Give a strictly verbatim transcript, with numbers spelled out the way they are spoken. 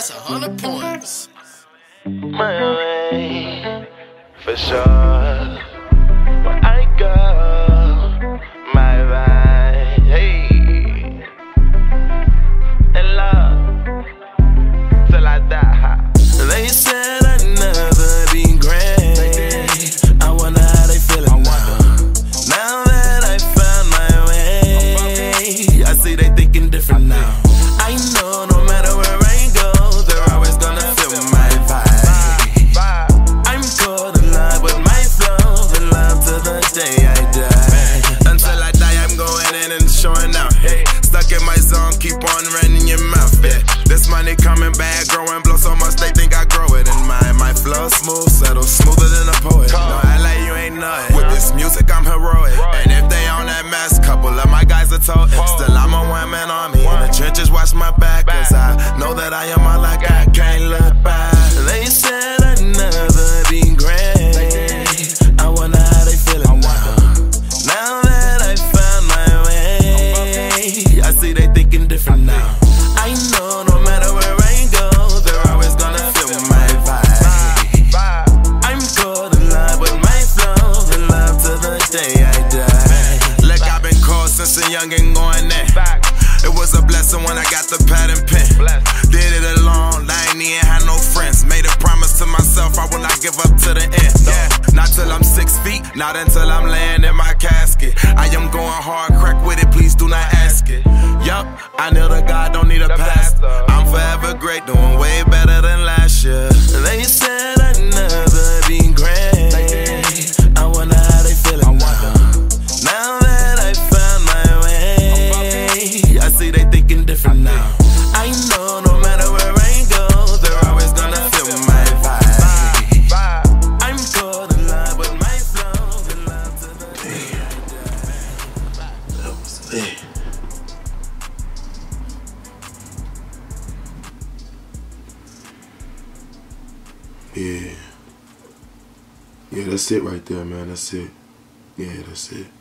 That's a hundred points. My way, for sure. Where I go, my vibe, hey. And love, till I die. They said I'd never be great. I wonder how they feeling now. Now that I found my way, I see they thinking different now. I know no matter where I go, they're always gonna feel my vibe. I'm caught in line with my flow, in love to the day I die. Until I die, I'm going in and showing out. Hey, stuck in my zone, keep on running your mouth. Yeah, this money coming back, growing, blow so much they think I grow it in mine. My flow smooth, settle, smoother than a poet. No, I like you ain't know it. With this music, I'm heroic. And if they on that mess, couple of my guys are toting. Still, I'm a one man army. In the trenches, watch my back, cause I know that I am all like I can't look back. They said I'd never be great. I wonder how they feeling now. Now that I found my way, I see they thinking different now. I know no matter where I go, they're always gonna feel my vibe. I'm caught in line with my flow, in love to the day I die. Like I've been called since a youngin' going there. It was a blessing when I got the pad and pen. Did it alone, I ain't even had no friends. Made a promise to myself, I will not give up to the end. Yeah, not till I'm six feet, not until I'm laying in my casket. I am going hard, crack with it, please do not ask it. Yup, I know that God don't need a pastor. I'm forever great, doing way better than last year. They said I'd never be great. I wonder how they feeling now. Now that I found my way, I see they thinking different now. I know no matter where I go, they're always gonna feel my vibe. I'm caught in line with my flow, in love to the day. That was lit. Yeah. Yeah, that's it right there, man. That's it. Yeah, that's it.